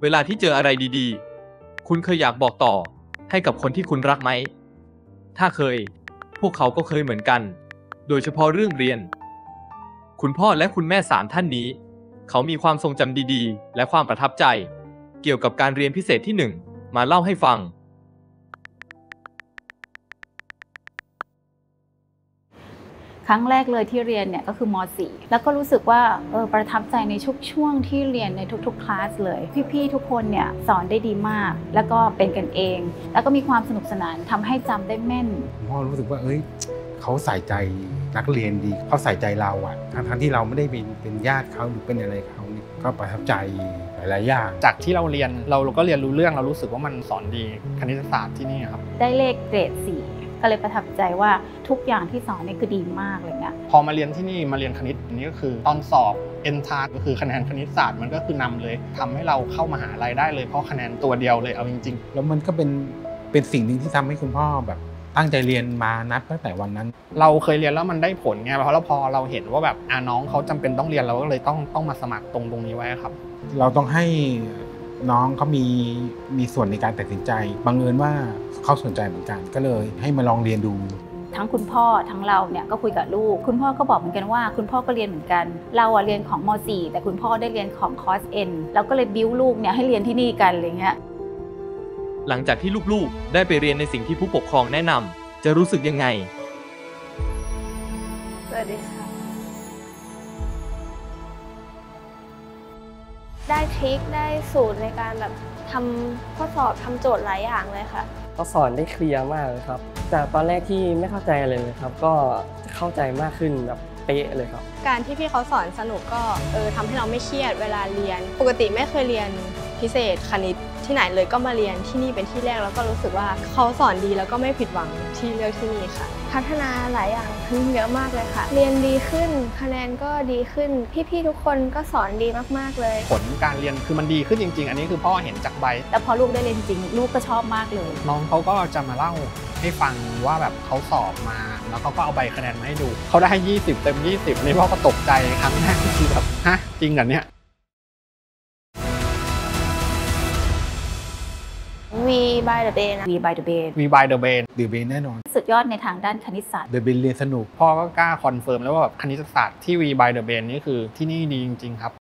เวลาที่เจออะไรดีๆคุณเคยอยากบอกต่อให้กับคนที่คุณรักไหมถ้าเคยพวกเขาก็เคยเหมือนกันโดยเฉพาะเรื่องเรียนคุณพ่อและคุณแม่3ท่านนี้เขามีความทรงจำดีๆและความประทับใจเกี่ยวกับการเรียนพิเศษที่1มาเล่าให้ฟังครั้งแรกเลยที่เรียนเนี่ยก็คือม .4 แล้วก็รู้สึกว่าประทับใจในทุกช่วงที่เรียนในทุกๆคลาสเลยพี่ๆทุกคนเนี่ยสอนได้ดีมากแล้วก็เป็นกันเองแล้วก็มีความสนุกสนานทำให้จำได้แม่นพ่อรู้สึกว่าเขาใส่ใจนักเรียนดีเขาใส่ใจเราอะทั้งที่เราไม่ได้เป็นญาติเขาหรือเป็นอะไรเขาก็ประทับใจหลายๆอย่างจากที่เราเรียนเราก็เรียนรู้เรื่องเรารู้สึกว่ามันสอนดีคณิตศาสตร์ที่นี่ครับได้เลขเกรด 4ก็เลยประทับใจว่าทุกอย่างที่สอนนี่คือดีมากเลยเนี่ยพอมาเรียนที่นี่มาเรียนคณิตอันนี้ก็คือตอนสอบ ENTRANCE ก็คือคะแนนคณิตศาสตร์มันก็คือนำเลยทำให้เราเข้ามหาลัยได้เลยเพราะคะแนนตัวเดียวเลยเอาจริงๆแล้วมันก็เป็นสิ่งหนึ่งที่ทำให้คุณพ่อแบบตั้งใจเรียนมานับตั้งแต่วันนั้นเราเคยเรียนแล้วมันได้ผลไงเพราะพอเราเห็นว่าแบบน้องเขาจำเป็นต้องเรียนเราก็เลยต้องมาสมัครตรงนี้ไว้ครับเราต้องให้น้องเขามีส่วนในการตัดสินใจบังเอิญว่าเขาสนใจเหมือนกันก็เลยให้มาลองเรียนดูทั้งคุณพ่อทั้งเราเนี่ยก็คุยกับลูกคุณพ่อก็บอกเหมือนกันว่าคุณพ่อก็เรียนเหมือนกันเราเรียนของม .4 แต่คุณพ่อได้เรียนของคอร์ส N เราก็เลยบิ้วลูกเนี่ยให้เรียนที่นี่กันอะไรเงี้ยหลังจากที่ลูกๆได้ไปเรียนในสิ่งที่ผู้ปกครองแนะนำจะรู้สึกยังไงสวัสดีค่ะได้ทริคได้สูตรในการแบบทำข้อสอบทำโจทย์หลายอย่างเลยค่ะเขาสอนได้เคลียร์มากเลยครับจากตอนแรกที่ไม่เข้าใจอะไรเลยครับก็เข้าใจมากขึ้นแบบเป๊ะเลยครับการที่พี่เขาสอนสนุกก็ทำให้เราไม่เครียดเวลาเรียนปกติไม่เคยเรียนพิเศษคณิตที่ไหนเลยก็มาเรียนที่นี่เป็นที่แรกแล้วก็รู้สึกว่าเขาสอนดีแล้วก็ไม่ผิดหวังที่เลือกที่นี่ค่ะพัฒนาหลายอย่างขึ้นเยอะมากเลยค่ะเรียนดีขึ้นคะแนนก็ดีขึ้นพี่ๆทุกคนก็สอนดีมากๆเลยผลการเรียนคือมันดีขึ้นจริงๆอันนี้คือพ่อเห็นจากใบแล้วพอลูกได้เรียนจริงลูกก็ชอบมากเลยน้องเขาก็จะมาเล่าให้ฟังว่าแบบเขาสอบมาแล้วเขาก็เอาใบคะแนนมาให้ดูเขาได้20เต็ม20นี่พ่อก็ตกใจครั้งแรกคือแบบฮะจริงเหรอเนี่ย V by the Bay นะ V by the Bay V by the Bay แน่นอนสุดยอดในทางด้านคณิตศาสตร์ The Bay เรียนสนุกพ่อก็กล้าคอนเฟิร์มแล้วว่าแบบคณิตศาสตร์ที่ V by the Bay นี่คือที่นี่ดีจริงๆครับ